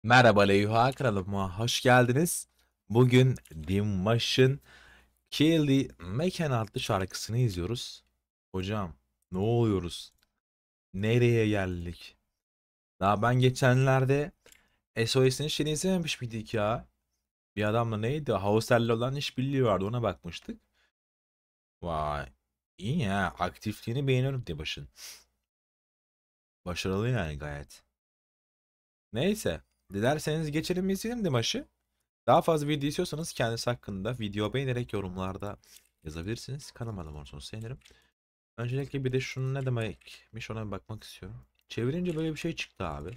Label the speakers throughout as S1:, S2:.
S1: Merhaba Leyha kanalıma hoş geldiniz. Bugün Dimaş'ın Kill the Mekan adlı şarkısını izliyoruz. Hocam ne oluyoruz? Nereye geldik? Daha ben geçenlerde SOS'in şeyini izlememiş miydik ya? Bir adamla neydi? Hauser'le olan işbirliği vardı, ona bakmıştık. Vay iyi ya, aktifliğini beğeniyorum Dimaş'ın. Başarılı yani gayet. Neyse, dilerseniz geçelim izleyelim Dimaş'ı. Daha fazla video istiyorsanız kendisi hakkında video beğenerek yorumlarda yazabilirsiniz. Kanalıma abone olursanız sevinirim. Öncelikle bir de şunu ne demekmiş ona bir bakmak istiyorum. Çevirince böyle bir şey çıktı abi.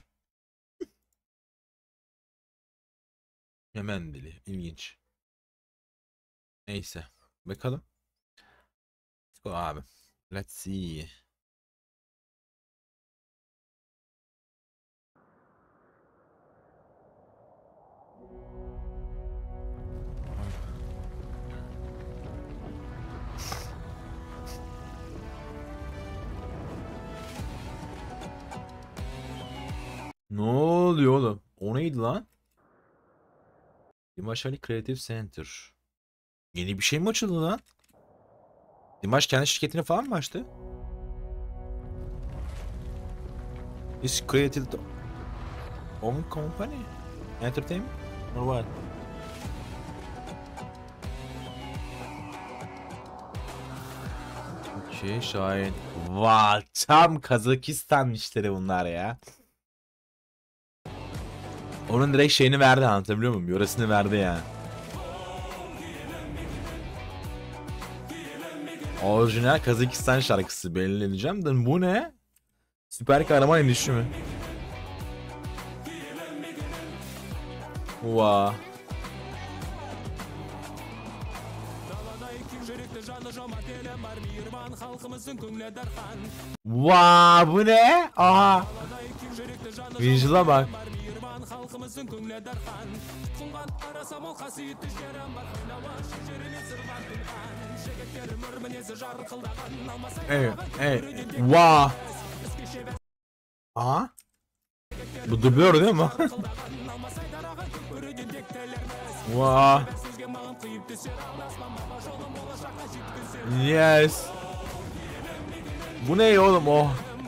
S1: Hemen dili. İlginç. Neyse. Bakalım. Let's go abi. Let's see. Ne oluyor oğlum? O neydi lan? Dimash Ali Creative Center. Yeni bir şey mi açıldı lan? Dimash kendi şirketini falan mı açtı? Is created own company? Entertainment? Or what? Şey Şahin. Vay, tam Kazakistan işleri bunlar ya. Onun direkt şeyini verdi, anlatabiliyor muyum? Yöresini verdi yani. Orijinal Kazakistan şarkısı belirleneceğim de bu ne? Süper kahraman endişi mi? Vay. Vay, bu ne? Aha. Visual'a bak. Evet, evet. Vay. Aha. Bu dublör değil mi? Vay. Yes. Bu ne oğlum o?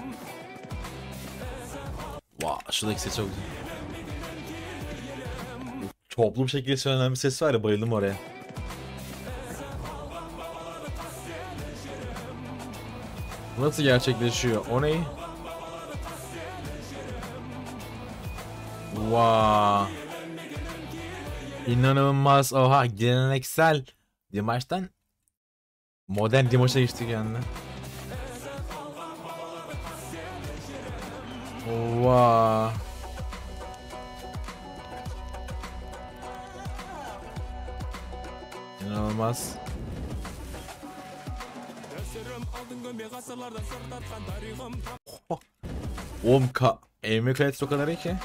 S1: Vay, şuradaki ses çok güzel. Toplu bir şekilde söylenen bir ses var ya, bayıldım oraya. Nasıl gerçekleşiyor? O ne? Vay. İnanılmaz. Oha, geleneksel Dimaş'tan modern Dimaş'a geçtik yani. Vay. İnanılmaz. Oh. Oğlum Emre Kayıt o kadar iyi ki.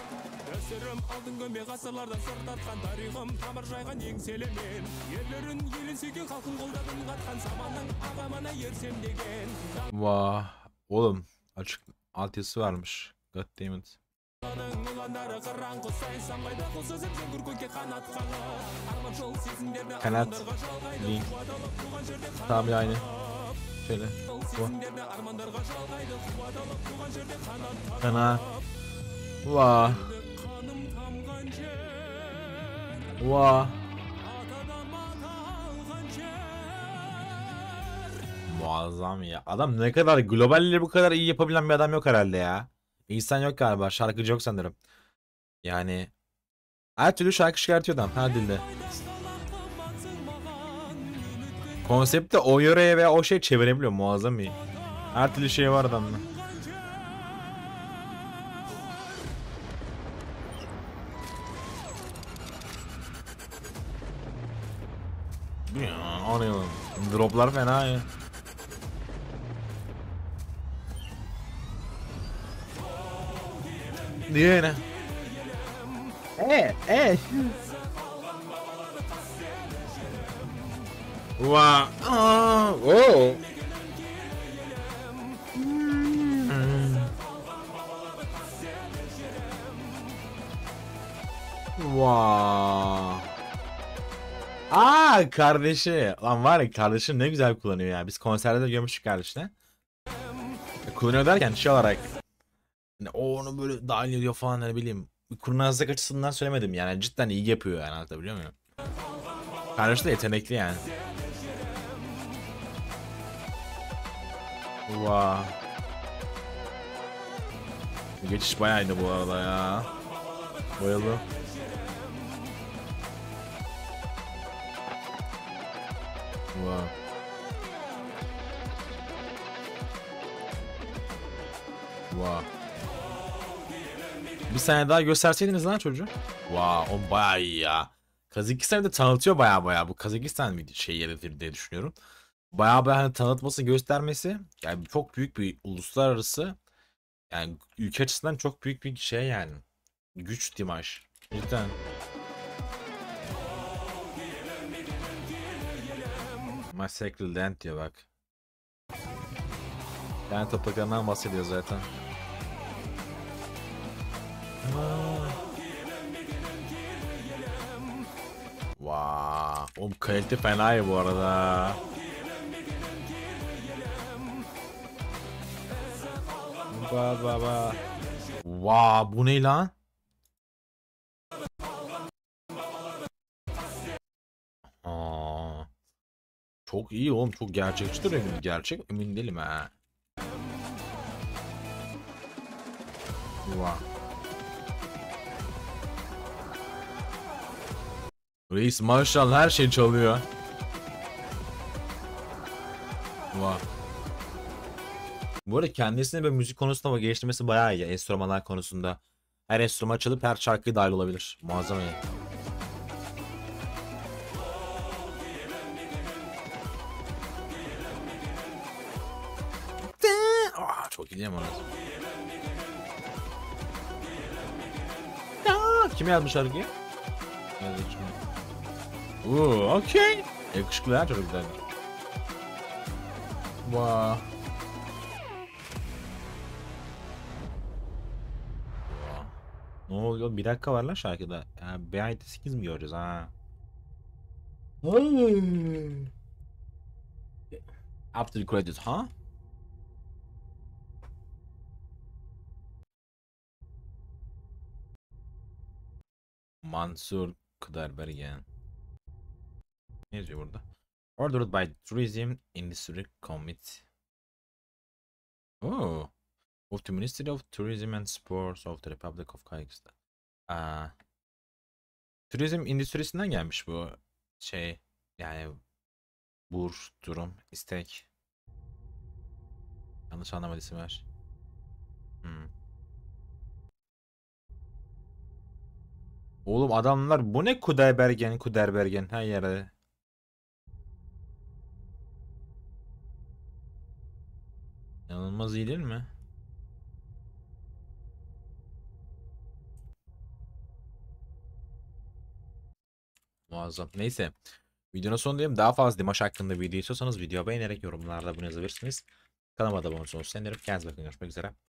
S1: Vay. Oğlum açık altyazısı varmış. God damn it. Kanat. Link. Tamam ya, aynı. Şöyle. Bu. Kanat. Vay. Vay. Muazzam ya. Adam ne kadar globalleri bu kadar iyi yapabilen bir adam yok herhalde ya. İnsan yok galiba. Şarkıcı yok sanırım. Yani her türlü şarkı çıkartıyor adam her dilde. Konsepti o yöreye veya o şey çevirebiliyor, muazzam iyi. Her türlü şey var adamda. Ya, o ne oğlum? Droplar fena ya. Diye ne? Wow. Oh. Wow. Aa, kardeşi. Lan var ya, kardeşim ne güzel kullanıyor ya. Biz konserde de görmüştük kardeşine. Kullanıyor derken şey olarak. Hani o onu böyle dahil ediyor falan, ne bileyim. Kurnazlık açısından söylemedim yani. Cidden iyi yapıyor yani, anlatabiliyor muyum? Kardeşi de yetenekli yani. Wow. Geçiş bayağı iyiydi bu arada ya. Bayıldım. Wow. Wow. Bir sene daha gösterseydiniz lan çocuğu. Wow, o bayağı iyi ya. Kazakistan de tanıtıyor bayağı. Bu Kazakistan bir şey yeridir diye düşünüyorum. Bayağı hani tanıtması, göstermesi yani çok büyük bir uluslararası, yani ülke açısından çok büyük bir şey yani. Güç Dimash. Cidden. My Sacred Land diyor bak. Yani topraklarından bahsediyor zaten. Vaa. Oğlum kalite fena iyi bu arada. Ba. Vaa, bu ne lan? Aa, çok iyi oğlum, çok gerçekçidir, emin. Gerçek emin değilim ha. Vaa. Reis maşallah her şey çalıyor. Vaa. Bu arada kendisine böyle müzik konusunda geliştirmesi bayağı iyi. Enstrümanlar konusunda. Her enstrüman çalıp her şarkıya dahil olabilir. Muazzam iyi. Aa, çok iyi değil mi orası? Kim yazmış şarkıyı? Yazmış mı? Okey. Yakışıklı ha, çocuk güzel. Vaa. Ne oluyor? Bir dakika var lan şarkıda. Ya, Behind the Scenes mi göreceğiz ha? After the credits ha? Mansur Kudaibergen. Ne yazıyor burada? Ordered by Tourism Industry Committee. Oh. Of the Ministry of Tourism and Sports of the Republic of Kyrgyzstan. Turizm endüstrisinden gelmiş bu şey. Yani durum, istek. Yanlış anlamadıysam var. Hmm. Oğlum adamlar bu ne, Kudaibergen her yere. İnanılmaz iyi değil mi? Muazzam. Neyse. Videonun sonundayım. Daha fazla Dimash hakkında video istiyorsanız video beğenerek yorumlarda bunu yazabilirsiniz. Kanalıma da abone olursanız sevinirim. Kendinize bakın. Görüşmek üzere.